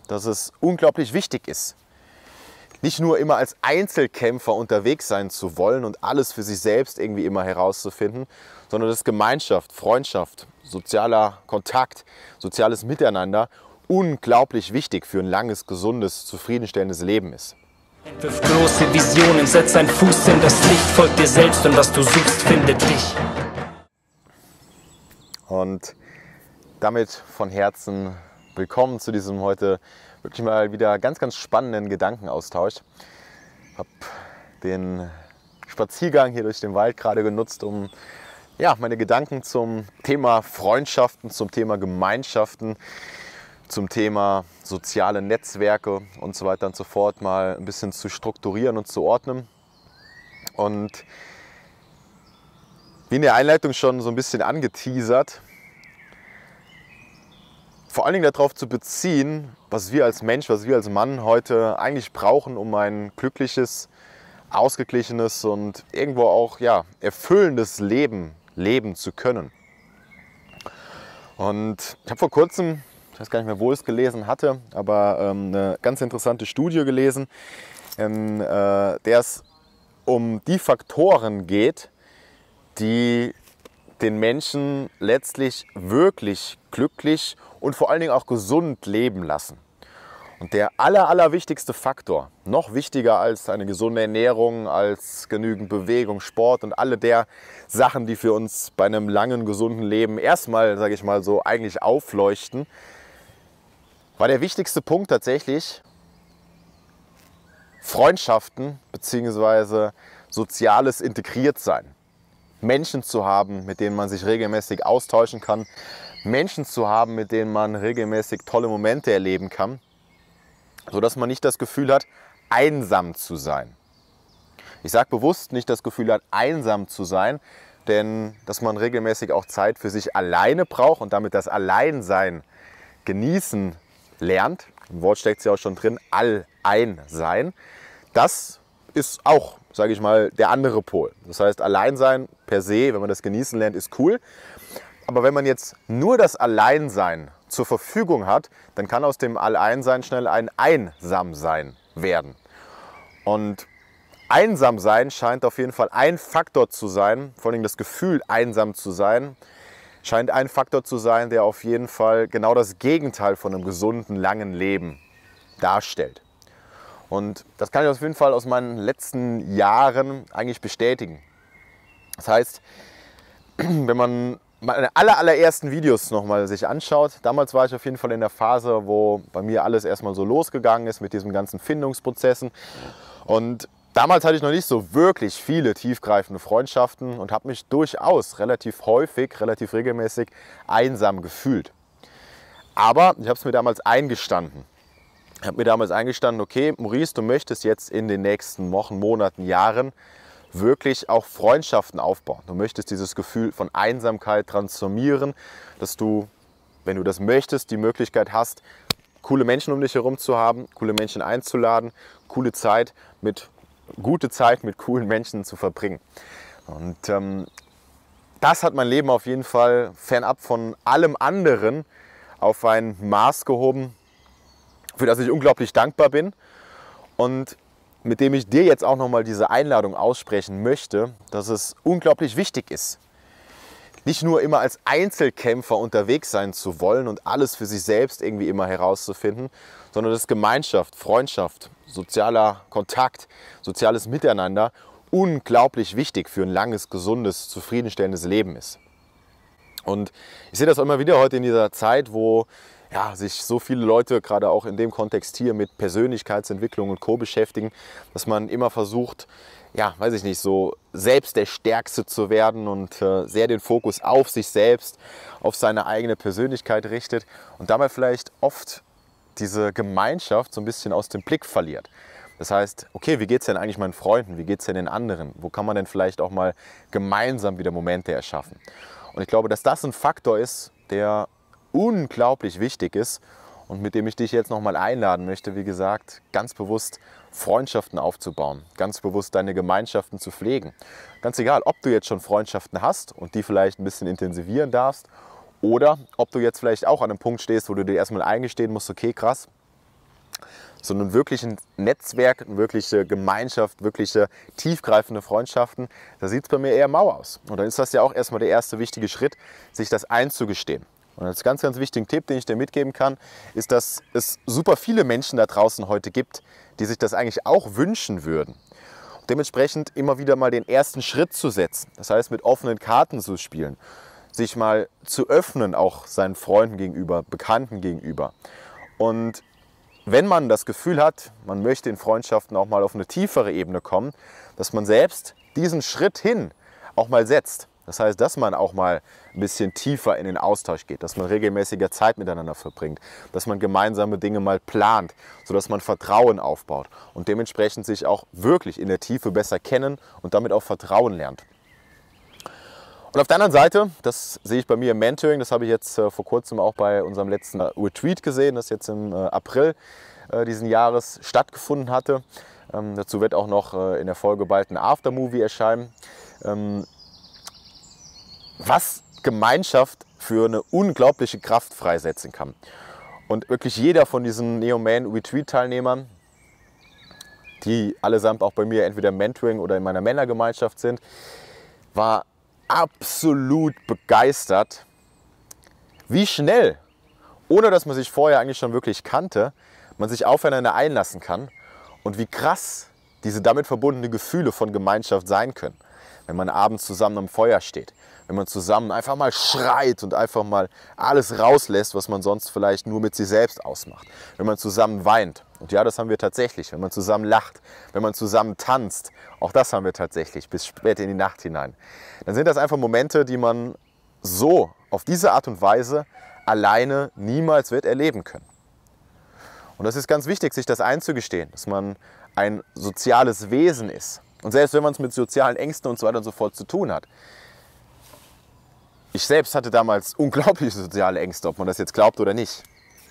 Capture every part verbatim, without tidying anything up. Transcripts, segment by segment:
dass es unglaublich wichtig ist, nicht nur immer als Einzelkämpfer unterwegs sein zu wollen und alles für sich selbst irgendwie immer herauszufinden, sondern dass Gemeinschaft, Freundschaft, sozialer Kontakt, soziales Miteinander unglaublich wichtig für ein langes, gesundes, zufriedenstellendes Leben ist. Entwirf große Visionen, setz einen Fuß in das Licht, folg dir selbst und was du suchst, findet dich. Und damit von Herzen willkommen zu diesem heute wirklich mal wieder ganz, ganz spannenden Gedankenaustausch. Ich habe den Spaziergang hier durch den Wald gerade genutzt, um ja, meine Gedanken zum Thema Freundschaften, zum Thema Gemeinschaften, zum Thema soziale Netzwerke und so weiter und so fort mal ein bisschen zu strukturieren und zu ordnen. Und wie in der Einleitung schon so ein bisschen angeteasert, vor allen Dingen darauf zu beziehen, was wir als Mensch, was wir als Mann heute eigentlich brauchen, um ein glückliches, ausgeglichenes und irgendwo auch ja, erfüllendes Leben leben zu können. Und ich habe vor kurzem, ich weiß gar nicht mehr, wo ich es gelesen hatte, aber ähm, eine ganz interessante Studie gelesen, in äh, der es um die Faktoren geht, die den Menschen letztlich wirklich glücklich und vor allen Dingen auch gesund leben lassen. Und der aller, aller wichtigste Faktor, noch wichtiger als eine gesunde Ernährung, als genügend Bewegung, Sport und alle der Sachen, die für uns bei einem langen, gesunden Leben erstmal, sage ich mal so, eigentlich aufleuchten, war der wichtigste Punkt tatsächlich Freundschaften bzw. soziales Integriertsein. Menschen zu haben, mit denen man sich regelmäßig austauschen kann, Menschen zu haben, mit denen man regelmäßig tolle Momente erleben kann, sodass man nicht das Gefühl hat, einsam zu sein. Ich sage bewusst nicht das Gefühl hat, einsam zu sein, denn dass man regelmäßig auch Zeit für sich alleine braucht und damit das Alleinsein genießen lernt, im Wort steckt es ja auch schon drin, All-Ein-Sein, das ist auch, sage ich mal, der andere Pol. Das heißt, Alleinsein per se, wenn man das genießen lernt, ist cool. Aber wenn man jetzt nur das Alleinsein zur Verfügung hat, dann kann aus dem Alleinsein schnell ein Einsamsein werden. Und Einsamsein scheint auf jeden Fall ein Faktor zu sein, vor allem das Gefühl, einsam zu sein, scheint ein Faktor zu sein, der auf jeden Fall genau das Gegenteil von einem gesunden, langen Leben darstellt. Und das kann ich auf jeden Fall aus meinen letzten Jahren eigentlich bestätigen. Das heißt, wenn man meine aller, allerersten Videos nochmal sich anschaut, damals war ich auf jeden Fall in der Phase, wo bei mir alles erstmal so losgegangen ist mit diesen ganzen Findungsprozessen. Und damals hatte ich noch nicht so wirklich viele tiefgreifende Freundschaften und habe mich durchaus relativ häufig, relativ regelmäßig einsam gefühlt. Aber ich habe es mir damals eingestanden. Ich habe mir damals eingestanden, okay, Maurice, du möchtest jetzt in den nächsten Wochen, Monaten, Jahren wirklich auch Freundschaften aufbauen. Du möchtest dieses Gefühl von Einsamkeit transformieren, dass du, wenn du das möchtest, die Möglichkeit hast, coole Menschen um dich herum zu haben, coole Menschen einzuladen, coole Zeit mit, gute Zeit mit coolen Menschen zu verbringen. Und ähm, das hat mein Leben auf jeden Fall fernab von allem anderen auf ein Maß gehoben, für das ich unglaublich dankbar bin und mit dem ich dir jetzt auch nochmal diese Einladung aussprechen möchte, dass es unglaublich wichtig ist, nicht nur immer als Einzelkämpfer unterwegs sein zu wollen und alles für sich selbst irgendwie immer herauszufinden, sondern dass Gemeinschaft, Freundschaft, sozialer Kontakt, soziales Miteinander unglaublich wichtig für ein langes, gesundes, zufriedenstellendes Leben ist. Und ich sehe das auch immer wieder heute in dieser Zeit, wo ja, sich so viele Leute, gerade auch in dem Kontext hier, mit Persönlichkeitsentwicklung und Co. beschäftigen, dass man immer versucht, ja, weiß ich nicht, so selbst der Stärkste zu werden und äh, sehr den Fokus auf sich selbst, auf seine eigene Persönlichkeit richtet und dabei vielleicht oft diese Gemeinschaft so ein bisschen aus dem Blick verliert. Das heißt, okay, wie geht es denn eigentlich meinen Freunden, wie geht es denn den anderen? Wo kann man denn vielleicht auch mal gemeinsam wieder Momente erschaffen? Und ich glaube, dass das ein Faktor ist, der unglaublich wichtig ist und mit dem ich dich jetzt nochmal einladen möchte, wie gesagt, ganz bewusst Freundschaften aufzubauen, ganz bewusst deine Gemeinschaften zu pflegen. Ganz egal, ob du jetzt schon Freundschaften hast und die vielleicht ein bisschen intensivieren darfst oder ob du jetzt vielleicht auch an einem Punkt stehst, wo du dir erstmal eingestehen musst, okay, krass, so ein wirkliches Netzwerk, eine wirkliche Gemeinschaft, wirkliche tiefgreifende Freundschaften, da sieht es bei mir eher mau aus. Und dann ist das ja auch erstmal der erste wichtige Schritt, sich das einzugestehen. Und als ganz, ganz wichtigen Tipp, den ich dir mitgeben kann, ist, dass es super viele Menschen da draußen heute gibt, die sich das eigentlich auch wünschen würden. Und dementsprechend immer wieder mal den ersten Schritt zu setzen. Das heißt, mit offenen Karten zu spielen, sich mal zu öffnen, auch seinen Freunden gegenüber, Bekannten gegenüber. Und wenn man das Gefühl hat, man möchte in Freundschaften auch mal auf eine tiefere Ebene kommen, dass man selbst diesen Schritt hin auch mal setzt. Das heißt, dass man auch mal ein bisschen tiefer in den Austausch geht, dass man regelmäßiger Zeit miteinander verbringt, dass man gemeinsame Dinge mal plant, sodass man Vertrauen aufbaut und dementsprechend sich auch wirklich in der Tiefe besser kennen und damit auch Vertrauen lernt. Und auf der anderen Seite, das sehe ich bei mir im Mentoring, das habe ich jetzt äh, vor kurzem auch bei unserem letzten äh, Retreat gesehen, das jetzt im äh, April äh, diesen Jahres stattgefunden hatte. Ähm, dazu wird auch noch äh, in der Folge bald ein Aftermovie erscheinen. Ähm, was Gemeinschaft für eine unglaubliche Kraft freisetzen kann. Und wirklich jeder von diesen Neo-Man Retreat-Teilnehmern, die allesamt auch bei mir entweder im Mentoring oder in meiner Männergemeinschaft sind, war absolut begeistert, wie schnell, ohne dass man sich vorher eigentlich schon wirklich kannte, man sich aufeinander einlassen kann und wie krass diese damit verbundenen Gefühle von Gemeinschaft sein können. Wenn man abends zusammen am Feuer steht, wenn man zusammen einfach mal schreit und einfach mal alles rauslässt, was man sonst vielleicht nur mit sich selbst ausmacht. Wenn man zusammen weint, und ja, das haben wir tatsächlich, wenn man zusammen lacht, wenn man zusammen tanzt, auch das haben wir tatsächlich bis spät in die Nacht hinein. Dann sind das einfach Momente, die man so, auf diese Art und Weise, alleine niemals wird erleben können. Und das ist ganz wichtig, sich das einzugestehen, dass man ein soziales Wesen ist. Und selbst wenn man es mit sozialen Ängsten und so weiter und so fort zu tun hat. Ich selbst hatte damals unglaubliche soziale Ängste, ob man das jetzt glaubt oder nicht.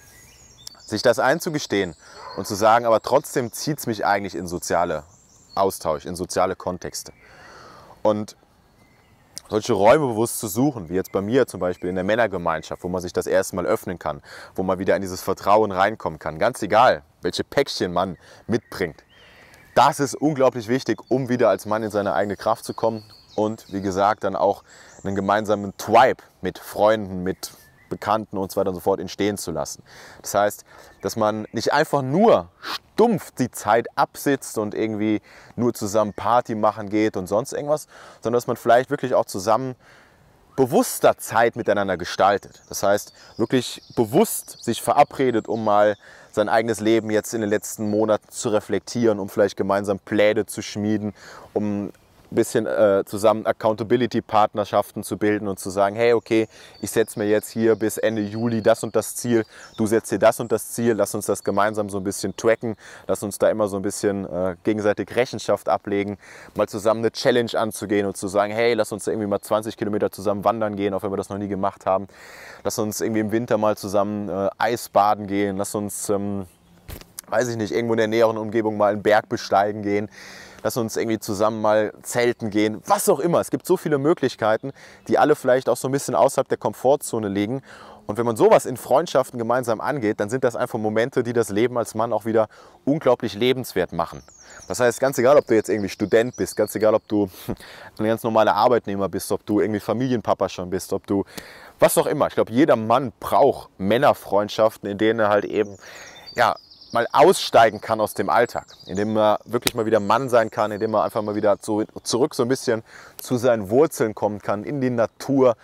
Sich das einzugestehen und zu sagen, aber trotzdem zieht es mich eigentlich in soziale Austausch, in soziale Kontexte. Und solche Räume bewusst zu suchen, wie jetzt bei mir zum Beispiel in der Männergemeinschaft, wo man sich das erste Mal öffnen kann, wo man wieder in dieses Vertrauen reinkommen kann, ganz egal, welche Päckchen man mitbringt. Das ist unglaublich wichtig, um wieder als Mann in seine eigene Kraft zu kommen und, wie gesagt, dann auch einen gemeinsamen Tribe mit Freunden, mit Bekannten und so weiter und so fort entstehen zu lassen. Das heißt, dass man nicht einfach nur stumpf die Zeit absitzt und irgendwie nur zusammen Party machen geht und sonst irgendwas, sondern dass man vielleicht wirklich auch zusammen bewusster Zeit miteinander gestaltet. Das heißt, wirklich bewusst sich verabredet, um mal sein eigenes Leben jetzt in den letzten Monaten zu reflektieren, um vielleicht gemeinsam Pläne zu schmieden, um ein bisschen äh, zusammen Accountability-Partnerschaften zu bilden und zu sagen, hey, okay, ich setze mir jetzt hier bis Ende Juli das und das Ziel, du setzt dir das und das Ziel, lass uns das gemeinsam so ein bisschen tracken, lass uns da immer so ein bisschen äh, gegenseitig Rechenschaft ablegen, mal zusammen eine Challenge anzugehen und zu sagen, hey, lass uns da irgendwie mal zwanzig Kilometer zusammen wandern gehen, auch wenn wir das noch nie gemacht haben, lass uns irgendwie im Winter mal zusammen äh, Eisbaden gehen, lass uns, ähm, weiß ich nicht, irgendwo in der näheren Umgebung mal einen Berg besteigen gehen, lass uns irgendwie zusammen mal zelten gehen, was auch immer. Es gibt so viele Möglichkeiten, die alle vielleicht auch so ein bisschen außerhalb der Komfortzone liegen. Und wenn man sowas in Freundschaften gemeinsam angeht, dann sind das einfach Momente, die das Leben als Mann auch wieder unglaublich lebenswert machen. Das heißt, ganz egal, ob du jetzt irgendwie Student bist, ganz egal, ob du ein ganz normaler Arbeitnehmer bist, ob du irgendwie Familienpapa schon bist, ob du was auch immer. Ich glaube, jeder Mann braucht Männerfreundschaften, in denen er halt eben, ja, mal aussteigen kann aus dem Alltag, indem man wirklich mal wieder Mann sein kann, indem man einfach mal wieder zu, zurück so ein bisschen zu seinen Wurzeln kommen kann, in die Natur,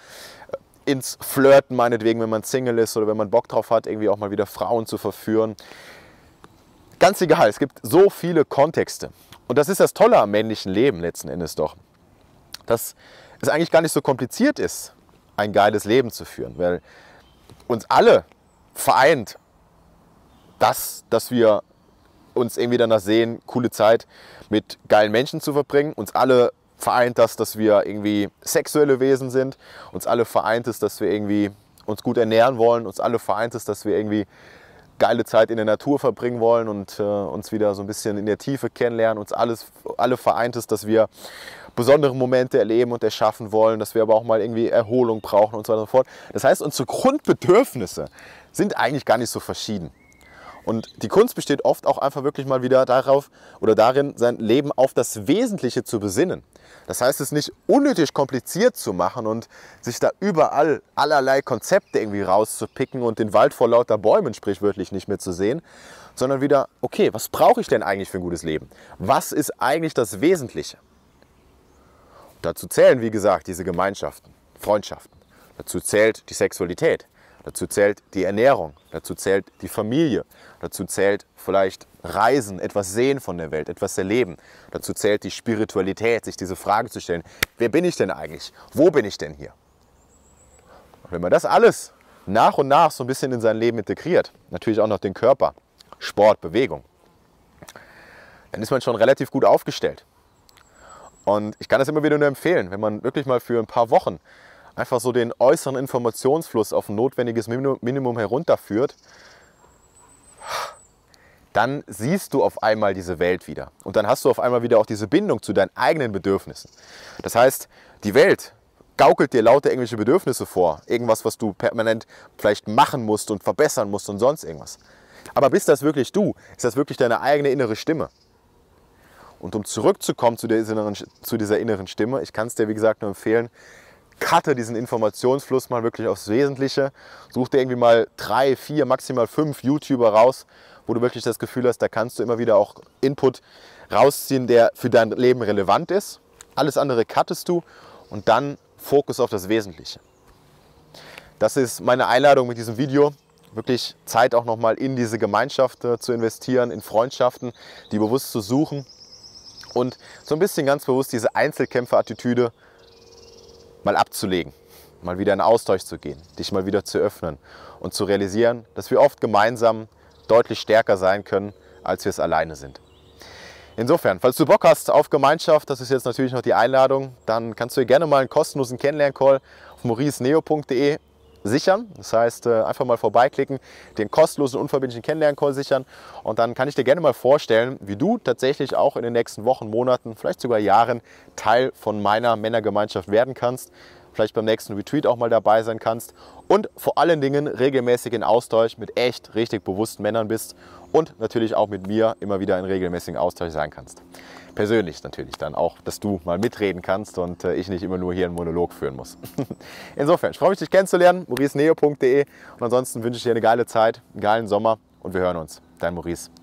ins Flirten meinetwegen, wenn man Single ist oder wenn man Bock drauf hat, irgendwie auch mal wieder Frauen zu verführen. Ganz egal, es gibt so viele Kontexte. Und das ist das Tolle am männlichen Leben letzten Endes doch, dass es eigentlich gar nicht so kompliziert ist, ein geiles Leben zu führen, weil uns alle vereint, Das, dass wir uns irgendwie danach sehen, coole Zeit mit geilen Menschen zu verbringen. Uns alle vereint das, dass wir irgendwie sexuelle Wesen sind. Uns alle vereint es, dass wir irgendwie uns gut ernähren wollen. Uns alle vereint es, dass wir irgendwie geile Zeit in der Natur verbringen wollen und äh, uns wieder so ein bisschen in der Tiefe kennenlernen. Uns alles, alle vereint es, dass wir besondere Momente erleben und erschaffen wollen, dass wir aber auch mal irgendwie Erholung brauchen und so weiter und so fort. Das heißt, unsere Grundbedürfnisse sind eigentlich gar nicht so verschieden. Und die Kunst besteht oft auch einfach wirklich mal wieder darauf oder darin, sein Leben auf das Wesentliche zu besinnen. Das heißt, es nicht unnötig kompliziert zu machen und sich da überall allerlei Konzepte irgendwie rauszupicken und den Wald vor lauter Bäumen sprichwörtlich nicht mehr zu sehen, sondern wieder, okay, was brauche ich denn eigentlich für ein gutes Leben? Was ist eigentlich das Wesentliche? Dazu zählen, wie gesagt, diese Gemeinschaften, Freundschaften. Dazu zählt die Sexualität. Dazu zählt die Ernährung, dazu zählt die Familie, dazu zählt vielleicht Reisen, etwas sehen von der Welt, etwas erleben. Dazu zählt die Spiritualität, sich diese Frage zu stellen, wer bin ich denn eigentlich? Wo bin ich denn hier? Und wenn man das alles nach und nach so ein bisschen in sein Leben integriert, natürlich auch noch den Körper, Sport, Bewegung, dann ist man schon relativ gut aufgestellt. Und ich kann das immer wieder nur empfehlen, wenn man wirklich mal für ein paar Wochen einfach so den äußeren Informationsfluss auf ein notwendiges Minimum herunterführt, dann siehst du auf einmal diese Welt wieder. Und dann hast du auf einmal wieder auch diese Bindung zu deinen eigenen Bedürfnissen. Das heißt, die Welt gaukelt dir lauter irgendwelche Bedürfnisse vor. Irgendwas, was du permanent vielleicht machen musst und verbessern musst und sonst irgendwas. Aber bist das wirklich du? Ist das wirklich deine eigene innere Stimme? Und um zurückzukommen zu dieser inneren, zu dieser inneren Stimme, ich kann es dir wie gesagt nur empfehlen, cutte diesen Informationsfluss mal wirklich aufs Wesentliche. Such dir irgendwie mal drei, vier, maximal fünf YouTuber raus, wo du wirklich das Gefühl hast, da kannst du immer wieder auch Input rausziehen, der für dein Leben relevant ist. Alles andere cuttest du und dann Fokus auf das Wesentliche. Das ist meine Einladung mit diesem Video. Wirklich Zeit auch nochmal in diese Gemeinschaft äh, zu investieren, in Freundschaften, die bewusst zu suchen und so ein bisschen ganz bewusst diese Einzelkämpfer-Attitüde mal abzulegen, mal wieder in Austausch zu gehen, dich mal wieder zu öffnen und zu realisieren, dass wir oft gemeinsam deutlich stärker sein können, als wir es alleine sind. Insofern, falls du Bock hast auf Gemeinschaft, das ist jetzt natürlich noch die Einladung, dann kannst du dir gerne mal einen kostenlosen Kennenlern-Call auf maurice neo punkt de sichern. Das heißt, einfach mal vorbeiklicken, den kostenlosen, unverbindlichen Kennenlern-Call sichern und dann kann ich dir gerne mal vorstellen, wie du tatsächlich auch in den nächsten Wochen, Monaten, vielleicht sogar Jahren Teil von meiner Männergemeinschaft werden kannst, vielleicht beim nächsten Retreat auch mal dabei sein kannst und vor allen Dingen regelmäßig in Austausch mit echt richtig bewussten Männern bist und natürlich auch mit mir immer wieder in regelmäßigen Austausch sein kannst. Persönlich natürlich dann auch, dass du mal mitreden kannst und äh, ich nicht immer nur hier einen Monolog führen muss. Insofern, ich freue mich, dich kennenzulernen, maurice neo punkt de und ansonsten wünsche ich dir eine geile Zeit, einen geilen Sommer und wir hören uns. Dein Maurice.